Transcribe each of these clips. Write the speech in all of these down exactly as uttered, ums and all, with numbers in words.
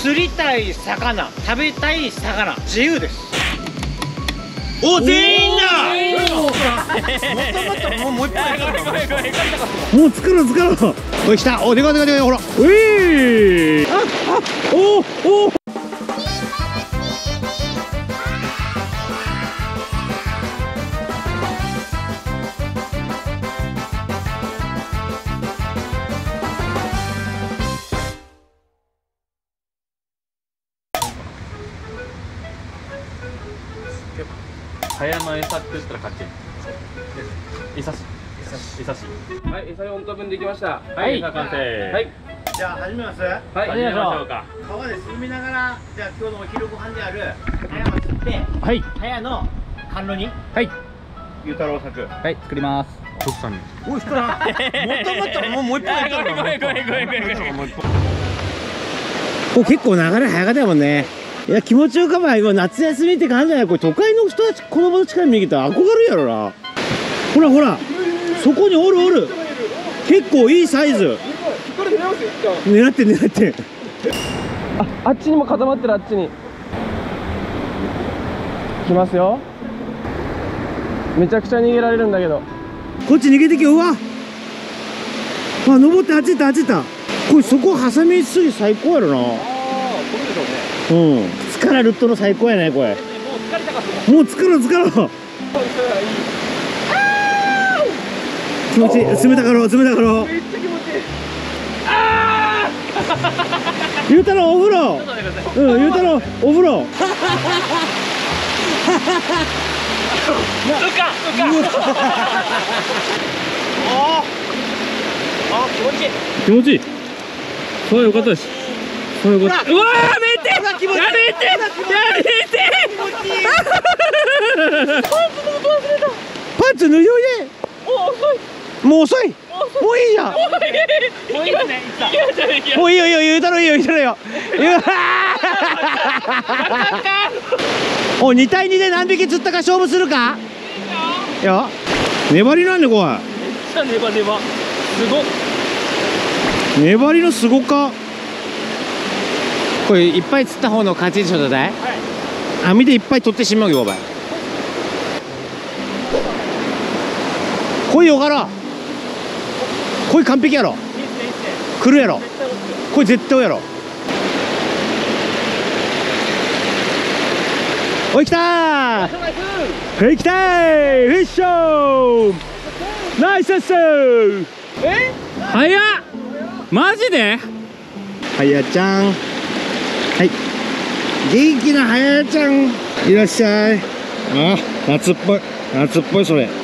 釣りたい魚、食べたい魚、自由です。お、全員だ。もっともっと、もうもう一杯。もう作ろう作ろう。おい、来た。お、でかでかでか、ほら。うい。あ、あ、お、お。 鞘の餌って言ったら勝ち。餌し。餌し。 はい、餌よん等分できました。 はい、餌完成。はい。 じゃあ始めます。 はい、始めましょうか。 川で進みながら、じゃあ今日のお昼ご飯である葉山釣って、 はい。 葉山の甘露煮。はい。ゆうたろう作。 はい、作ります。徳さんに。 おい、ふくら。もっともっと、もうもう一杯。ごめんごめんごめんごめんごめんごめん。ここ結構流れ早かったもんね。いや、気持ちよかばい。今夏休みって感じじゃない。これ都会の人たち、子供の力見に来たら憧れるやろな。ほらほら、そこにおるおる。結構いいサイズ。狙って狙って。 あ、あっちにも固まってる、あっちに。来ますよ。めちゃくちゃ逃げられるんだけど。 こっち逃げてきよ。うわ。あ、登ってあっち行ったあっち行った。これそこ挟みすぎ最高やろな。うん、疲れるとの最高やね、これ。もう疲れたかった。もう疲れろ、疲れろ。気持ちいい、冷たかろう、冷たかろう。めっちゃ気持ちいい。ああ。ゆうたろう、お風呂。うん、ゆうたろう、お風呂。うか、うか。ああ、気持ちいい。気持ちいい。そう、よかったです。そういうこと。うわー、やめて。やめて。やめて。パンツ脱いでおいで。もう遅い。もういいじゃん。もういいよね。もういいよいいよ、言うたろいいよ言うたろよ。お、に対にで何匹釣ったか勝負するか。いや、粘りなんでこい。めっちゃネバネバ。すごっ。粘りのすごか。これいっぱい釣った方の勝ちでしょ、だい。はい。網でいっぱい取ってしまうよ、お前。来いよから。これ完璧やろ。来るやろ。これ絶対やろ。おい、来たー。はい、来たー。フィッショー。ナイスですー。え？早っ。マジで？はやちゃん。はい。元気なはやちゃん。いらっしゃい。あ、夏っぽい。夏っぽい、それ。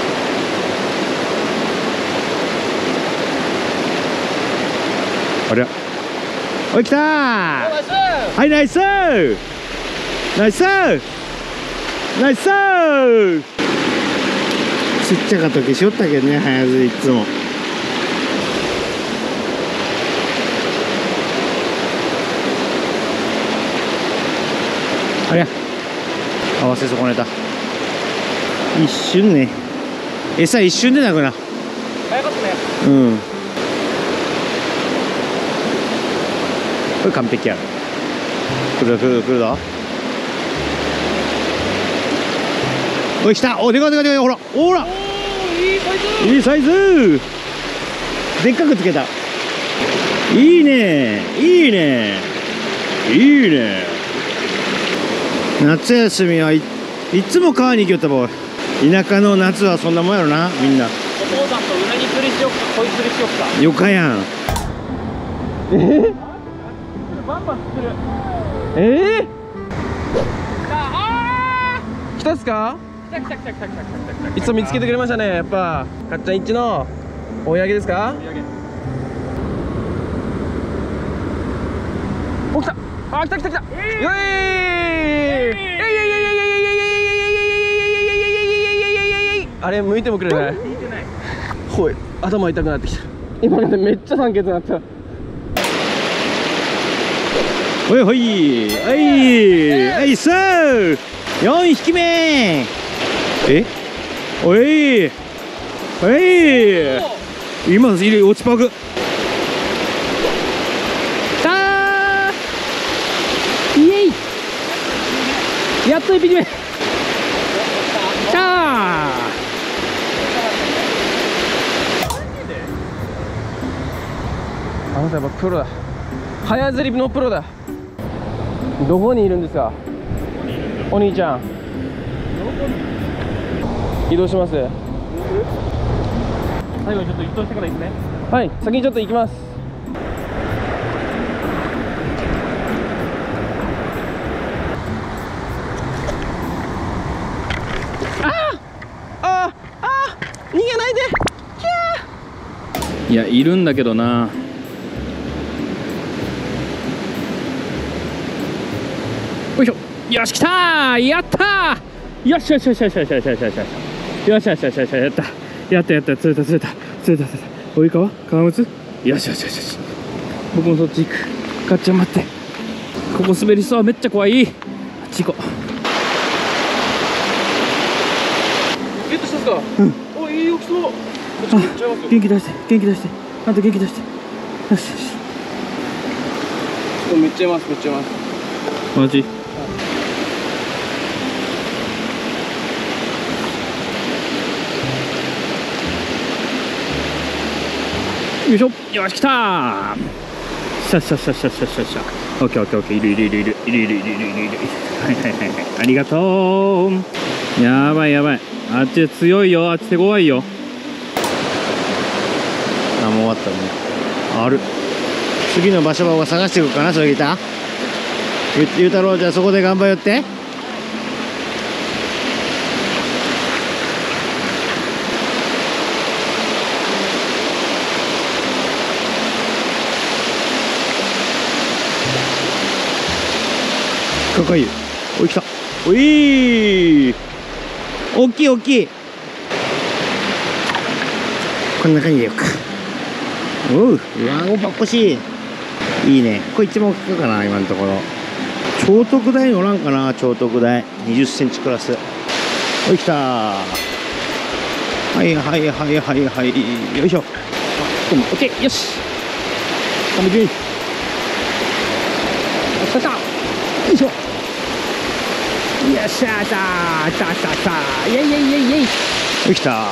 ありゃ。おい、来たー。はい、ナイスー。ナイスー。ナイスー。ちっちゃか時しよったけどね、はやずいつも。ありゃ、合わせ損ねた。一瞬ね。餌一瞬でなくな。早かったね。うん。これ完璧や。来る来る来るぞ。おい、来た。お、でかでかでかい。ほらほら。いいサイズ。いいサイズ。でっかくつけた。いいねいいねいいね。夏休みはい、いつも川に行きよったぼ。田舎の夏はそんなもんやろな、みんな。お父さんとうなぎ釣りしよっか、こい釣りしよっか。よかやん。えー、バンバン釣る。えー、 来たっすか？来た来た来た来た来た来た。いつも見つけてくれましたね。やっぱかっちゃん一の追い上げですか？お、来た。あ、来た来た来た。よい。あれ向いてもくれない。ほい、頭痛くなってきた。今のでめっちゃ酸欠になった。 ほいほい、はい、はい、そう、四匹目。え、おい、おい、今入れ落ちパグ。たー。 やっといっぴきめ。しゃー。 あなたやっぱプロだ。早釣りのプロだ。どこにいるんですか、お兄ちゃん。移動します。 最後にちょっと移動してからいいですね。 はい、先にちょっと行きます。ああああ、逃げないで。 いや、いるんだけどな。よいしょ。よし、来たー。やったー。よしよしよしよしよしよしよしよしよしよしよしよしよし、やったやったやった、釣れた釣れた釣れた釣れた。及川川睦。よしよしよしよし。僕もそっち行く。かっちゃん待って、ここ滑りそう。めっちゃ怖い。あっち行こゲットしたんすか。うん。お、いい大きそう。こっち行っちゃいますよ。 元気出して元気出して、あと元気出して。よしよし。 ちょっとめっちゃいます、めっちゃいます。 マジ。よいしょ。よし、来たー。しゃしゃしゃしゃしゃしゃしゃ。オッケーオッケーオッケー。いるいるいるいるいるいるいるいるいるいる。はいはいはいはい。ありがとう。やばいやばい。あっちで強いよ。あっちで怖いよ。 あ、もう終わったね。ある。次の場所を探していくかな、それギター。ゆゆうたろう、じゃあそこで頑張よって。かっこいい。おい、来た。おい、大きい大きい。こんな感じでよく。おう、うわおばっこしい。いいね。これ一番大きいかな、今のところ。超特大におらんかな、超特大。にじゅっセンチクラス。おい、来たー。はいはいはいはいはい。よいしょ。あ、オッケー、よし。完璧。あ、来た来た。よいしょ。よっしゃー、来たー、来た来た来た。イェイイェイイェイイェイ。おい、来たー。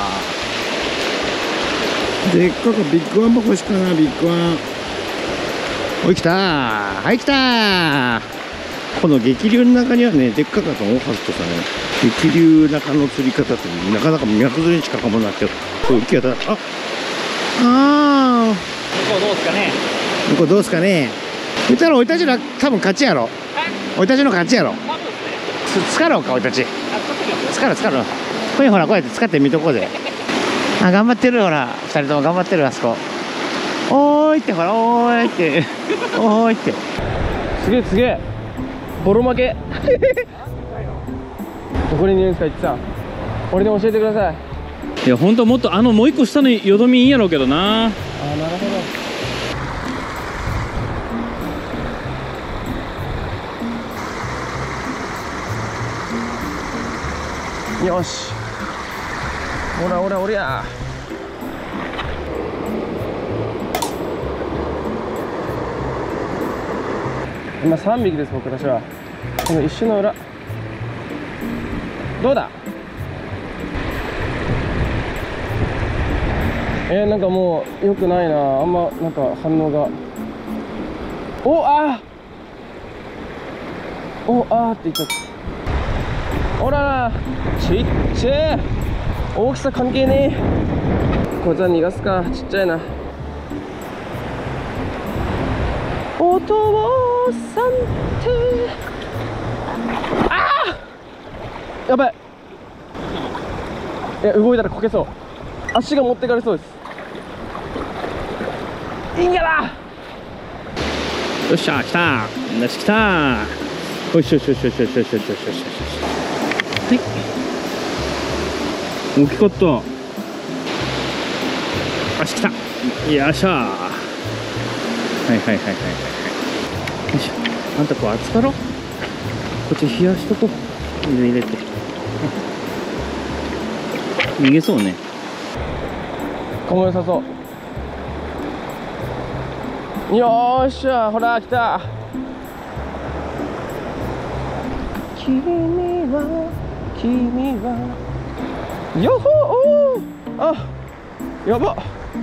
でっかくビッグワンも欲しいかな、ビッグワン。おい、来たー。はい、来たー。この激流の中にはね、でっかかったの多かったさね。激流中の釣り方ってなかなか脈釣りにしかかもなってる。こう浮き当たる。あ、あー。 向こうどうですかね。 向こうどうすかね。言ったら俺たちの多分勝ちやろ。俺たちの勝ちやろ。つかろうか、俺たち。つかろう、つかろう。これほら、こうやって使ってみとこうぜ。あ、頑張ってる、ほら。二人とも頑張ってる、あそこ。おーいって、ほら、おーいって。おーいって。 すげえすげえ。ボロ負け。どこにいるんですか、いってさん。俺に教えてください。 いや、本当はもっとあのもう一個下のよどみいいんやろうけどな。 あ、なるほど。よし。おらおらおりゃ。今さんびきです、僕たちは。この一瞬の裏。どうだ。えー、なんかもう良くないな。あんまなんか反応が。おあーおあーって言っちゃった。おららちっちゃい。大きさ関係ねえ。こいつは逃がすか。ちっちゃいな。お父さんってあーやばい。いや、動いたらこけそう。足が持ってかれそうです。いいんやな。 よっしゃ、来たー。よし、来たー。よしよしよしよしよしよしよしよしよしよし。はい。大きかった。足来た。よっしゃー。はいはいはいはいはい。よいしょ。あんたこう熱かろ。こっち冷やしとこう。水入れて。逃げそうね。 こも良さそう。よーっしゃ、ほら来た。 君は君はよほーあやば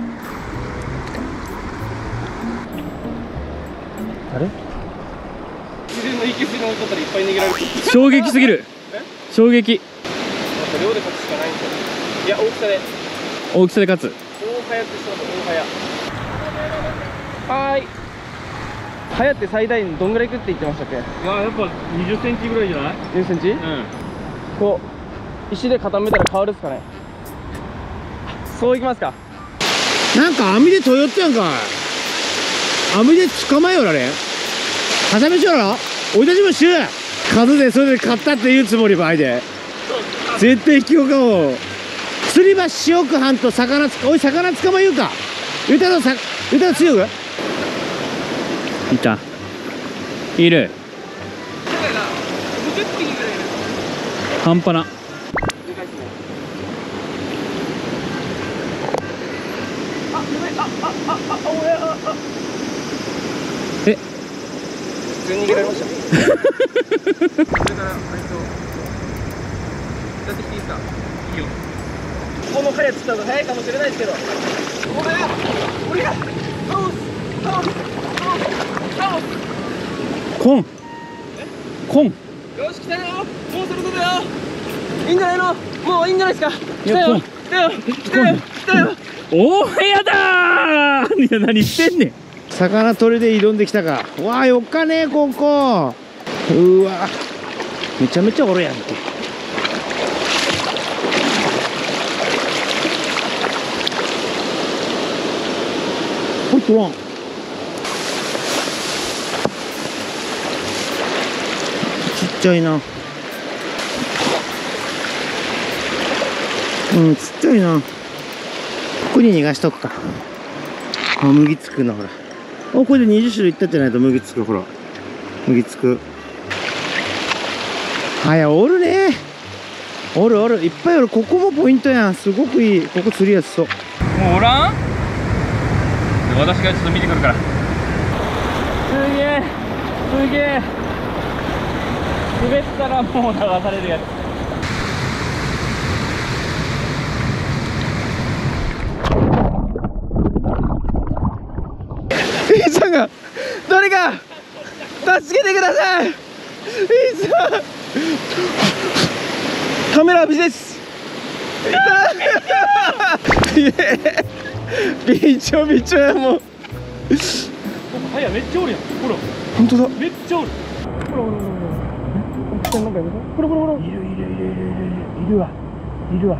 あれ自然の息吸いの音からいっぱい逃げられる衝撃すぎる衝撃量で勝つしかないんですよ。いや、大きさで大きさで勝つ。 大早ってそうだ、大早はーい早って最大にどんぐらい行くって言ってましたっけ？ いややっぱにじゅっセンチぐらいじゃない？ じゅっセンチ？うんこう石で固めたら変わるっすかね。そういきますか。 なんか網でとよってやんか。網で捕まえよられはさみしよらおいたちもしゅう数でそれで買ったって言うつもりばいで絶対引きよかを釣り橋塩くはんと魚つかおい魚捕まえようか言うたのさ言うたの強くいたいる半端なえ普通に逃げられましたそれからあいつをやってきていいですか？いいよこの早く釣った方が早いかもしれないですけど俺が俺が倒す倒す倒すコンコンよし来たよもうそろそろだよいいんじゃないのもういいんじゃないですか来たよ来たよ来たよ来たよおーやだーいや何してんねん魚取りで挑んできたかわあよっかねここうわめちゃめちゃおるやんけほんとわんちっちゃいなうんちっちゃいなここに逃がしとくかあ麦つくなほらおこれでにじゅっ種類いったんじゃないと麦つくほら麦つくあやおるねおるおるいっぱいおるここもポイントやんすごくいいここ釣りやすそうもうおらん私がちょっと見てくるからすげえすげえ滑ったらもう流されるやつイーさんが誰か助けてくださいイーさんカメラ無事ですびちょびちょやもうはやめっちゃおるやんほら本当だめっちゃおるほらほらほらほらほらほらほらいるいるいるいるいるいるわいるわ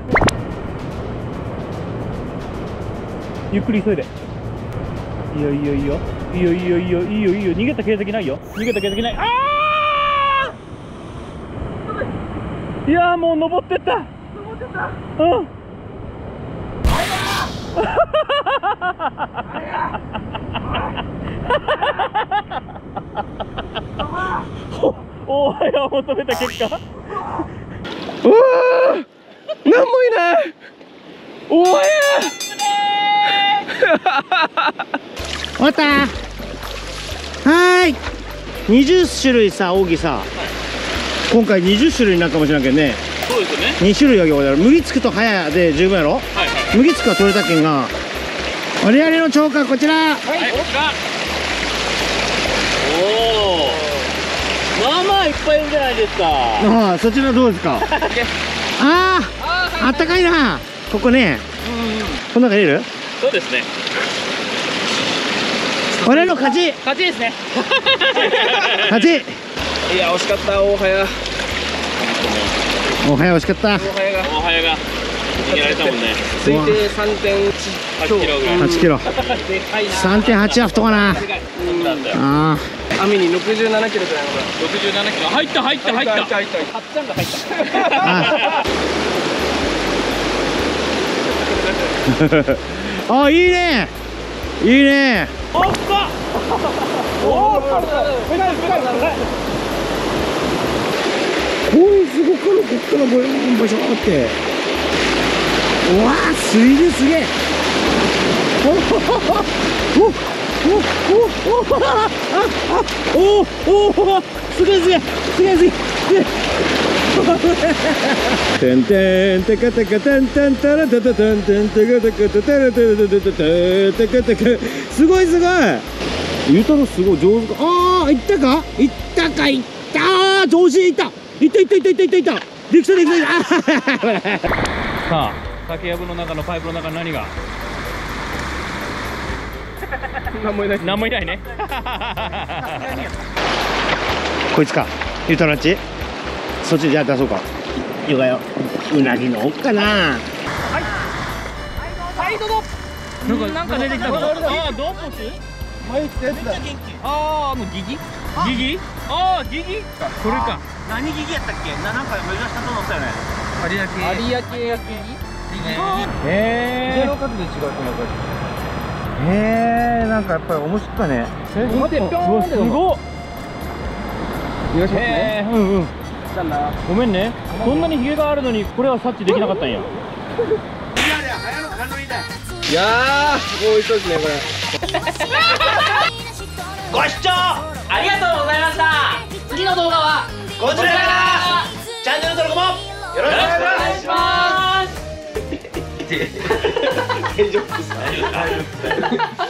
ゆっくり急いでいいよいいよいいよいいよいいよいいよいいよいいよ逃げた形跡ないよ逃げた形跡ないあーいやーもう登ってった登ってったうんおおはよう求めた結果うわー何もいないおはや終わったーはーいにじゅっ種類さ扇さ、はい、今回にじゅっ種類になるかもしれんけんねそうですよねに種類あげようだろ麦つくと早で十分やろ、はいはい、麦つくは取れたけんが我々の釣果こちらはい、はい、こちらおおまあまあいっぱいいるじゃないですかああそちらどうですかあああったかいなここねうんこの中入れるそうですね俺の勝ち勝ちですね勝ちいや惜しかった大早おはよう惜しかった大早が大早が逃げられたもんね推定 さんてんはちキロぐらいはちキロ さんてんはち は太かなああ網にろくじゅうななキロぐらいのろくじゅうななキロ入った入った入った入った入ったはっちゃんが入ったああいいねいいねおっかおおこういうすごくのこっからボヨンボショーってうわーすげえすげえおおおおおおおおおすげえすげえすげえすげえてんてんてかてかてんてんたらてててんてんてかてかててれてれててててかてか、すごいすごい。ゆうたろうすごい上手か。ああ、いったかいったか、いったー、調子いったいったいったいったいったいったいった、できたできた。 さあ竹やぶの中のパイプの中に何が何もいない。 何もいないね。 こいつか、ゆうたろうっちそっちじゃあ出そうか。よがよ、うなぎの奥かな。 はいどうぞ。 なんかなんか出てきたぞ。ああ、どうもし前行ったやつだ。 ああ、もうギギギギああ、ギギこれか。 何ギギやったっけな、なんか目指したと思ったよね。 有明有明焼きへえゼロ角で違うと思う。 へえ、なんかやっぱり面白いね。 待って、ぴょうわ、 ーんってすごっ。 よしますね。 へえ、うんうん。 じゃあな。 ごめんね。そんなにヒゲがあるのにこれは察知できなかったんや。 いやー、もう一つねこれ。 ご視聴ありがとうございました。次の動画はこちらから。チャンネル登録もよろしくお願いします。大丈夫ですか？